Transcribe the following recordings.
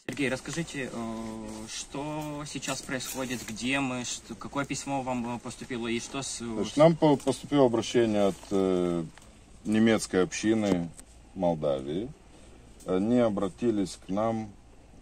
Сергей, расскажите, что сейчас происходит, где мы, какое письмо вам поступило и что с... Значит, нам поступило обращение от немецкой общины Молдавии. Они обратились к нам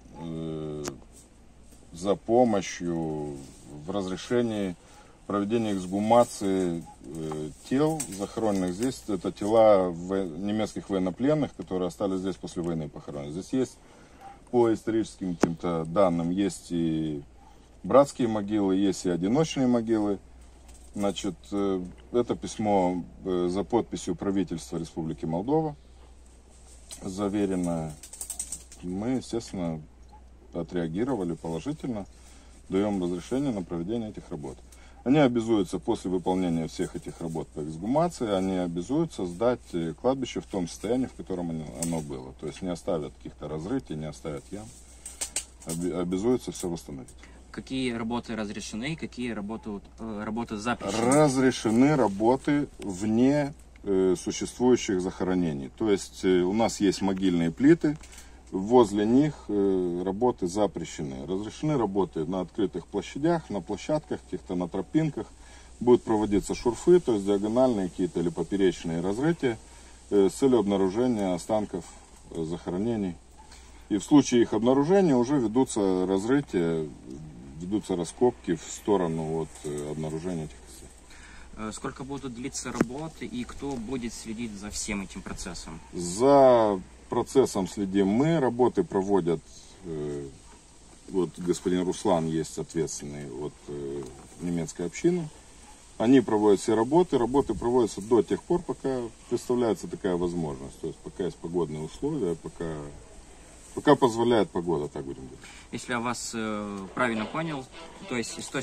за помощью в разрешении проведения эксгумации тел, захороненных здесь. Это тела немецких военнопленных, которые остались здесь после войны похоронены. Здесь есть, по историческим каким-то данным, есть и братские могилы, есть и одиночные могилы. Значит, это письмо за подписью правительства Республики Молдова, заверенное. Мы, естественно, отреагировали положительно, даем разрешение на проведение этих работ. Они обязуются после выполнения всех этих работ по эксгумации, они обязуются сдать кладбище в том состоянии, в котором оно было. То есть не оставят каких-то разрытий, не оставят ям, обязуются все восстановить. Какие работы разрешены, какие работы запрещены? Разрешены работы вне существующих захоронений. То есть у нас есть могильные плиты, возле них работы запрещены. Разрешены работы на открытых площадях, на площадках, каких-то на тропинках. Будут проводиться шурфы, то есть диагональные какие-то или поперечные разрытия с целью обнаружения останков захоронений. И в случае их обнаружения уже ведутся разрытия, ведутся раскопки в сторону от обнаружения этих костей. Сколько будут длиться работы и кто будет следить за всем этим процессом? За процессом следим мы, работы проводят, вот господин Руслан есть ответственный от немецкой общины. Они проводят все работы, работы проводятся до тех пор, пока представляется такая возможность. То есть пока есть погодные условия, пока позволяет погода, так будем говорить. Если я вас правильно понял, то есть с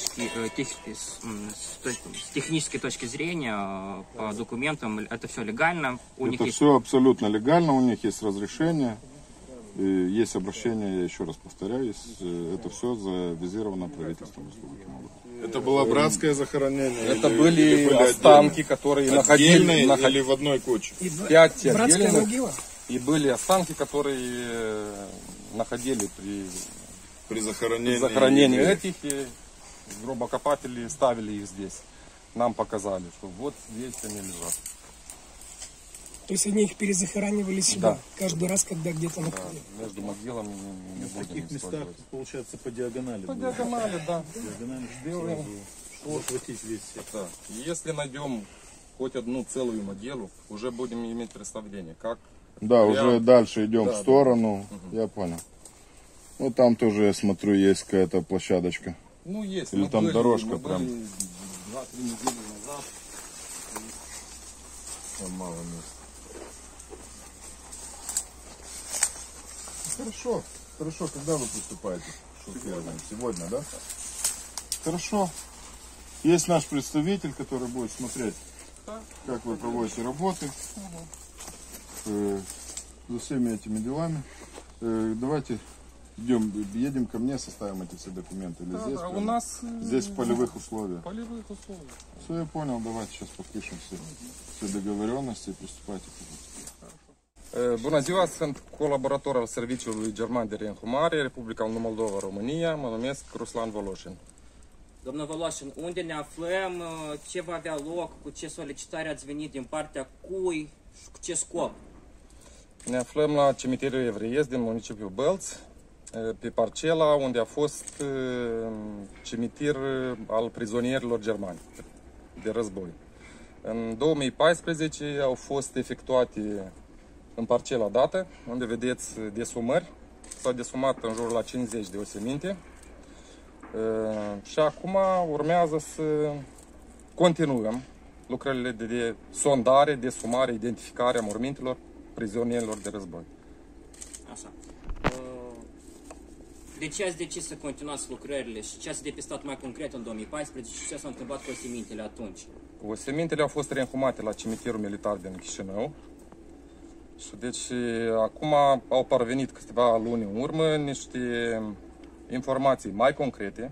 технической точки зрения, по документам, это все легально? Это все абсолютно легально, у них есть разрешение, есть обращение, я еще раз повторяю, это все завизировано правительством Республики Молдова. Это было братское захоронение? Это были останки, которые находили или в одной куче? 5 отдельных. И были останки, которые находили при захоронении этих, и гробокопатели ставили их здесь. Нам показали, что вот здесь они лежат. То есть они их перезахоранивали сюда, да, каждый раз, когда где-то находили? Да, между могилами не в таких местах, получается, по диагонали. По диагонали, да. Диагонали сделаем. Захватить весь сектор. Да. Если найдем хоть одну целую могилу, уже будем иметь представление, как. Да, уже дальше идем в сторону, я понял. Ну там тоже, я смотрю, есть какая-то площадочка. Ну есть. Или там дорожка прям. 2-3 недели назад. Там мало места. Хорошо, хорошо, когда вы приступаете к шурфированию? Сегодня, да? Хорошо. Есть наш представитель, который будет смотреть, как вы проводите работы. За всеми этими делами. Давайте едем ко мне, составим эти все документы. Или здесь? У нас здесь в полевых условиях. Полевых условиях. Все, я понял. Давайте сейчас подпишем все договоренности и приступайте. Bună ziua, sunt colaborator al Serviciului German de Reînhumare, Republica Moldova, România. Mă numesc Ruslan Voloșin. Domnul Voloșin, unde ne aflăm, ce va avea loc, cu ce solicitare ați venit din partea cui și cu ce scop? Ne aflăm la cimitirul evreiesc din municipiul Bălț, pe parcela unde a fost cimitir al prizonierilor germani de război. În 2014 au fost efectuate în parcela dată, unde vedeți desumări. S-au desumat în jur la 50 de oseminte. Și acum urmează să continuăm lucrările de sondare, desumare, identificare a mormintelor prizonierilor de război. Așa. De ce ați decis să continuați lucrările și ce ați depistat mai concret în 2014 și ce s-a întâmplat cu osemintele atunci? Osemintele au fost reînhumate la cimitirul militar din Chișinău. Și deci acum au parvenit câteva luni în urmă niște informații mai concrete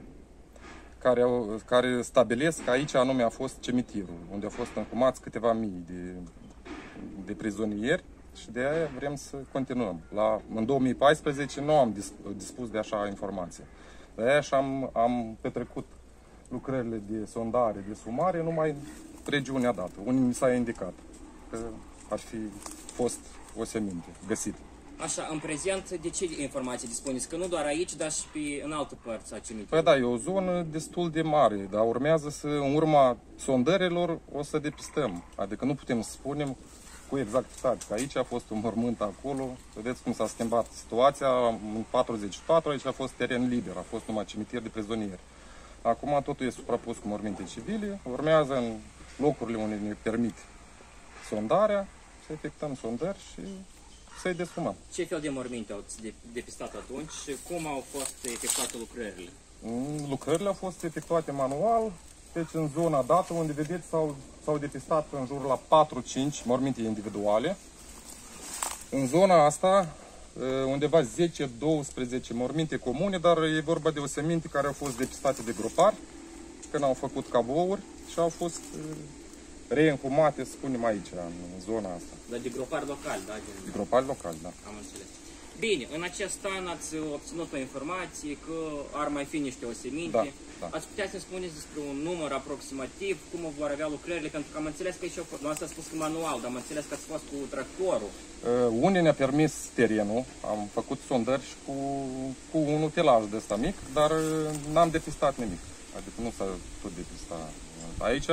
care stabilesc că aici anume a fost cimitirul, unde au fost înhumați câteva mii de prizonieri și de aia vrem să continuăm. În 2014 nu am dispus de așa informație. De aia și am petrecut lucrările de sondare, de sumare, numai în regiunea dată, unde mi s-a indicat că ar fi fost o seminte găsită. Așa, în prezent, de ce informații dispuneți? Că nu doar aici, dar și în alte părți a cimitirului. Păi da, e o zonă destul de mare, dar urmează să, în urma sondărilor, o să depistăm. Adică nu putem să spunem cu exactitate că aici a fost un mormânt acolo. Vedeți cum s-a schimbat situația. În 44 aici a fost teren liber, a fost numai cimitir de prizonieri. Acum totul e suprapus cu morminte civile. Urmează în locurile unde ne permit sondarea, să efectuăm sondări și să-i desfumăm. Ce fel de morminte au depistat atunci și cum au fost efectuate lucrările? Lucrările au fost efectuate manual, deci în zona dată unde vedeți s-au depistat în jur la 4-5 morminte individuale. În zona asta undeva 10-12 morminte comune, dar e vorba de oseminte care au fost depistate de gropari când au făcut cabouri și au fost reînhumate, spunem aici, în zona asta. Dar de gropari locali, da? De gropari locali, da. Am înțeles. Bine, în acest an ați obținut o informație că ar mai fi niște oseminte. Da, da. Ați putea să spuneți despre un număr aproximativ, cum vor avea lucrările, pentru că am înțeles că nu ați spus că manual, dar am înțeles că ați fost cu tractorul. Unde ne-a permis terenul, am făcut sondări și cu un utilaj de ăsta mic, dar n-am depistat nimic. Adică nu s-a tot depistat. Aici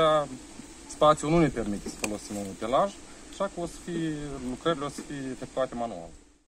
spațiul nu ne permite să folosim un utilaj, așa că lucrările o să fie efectuate manual.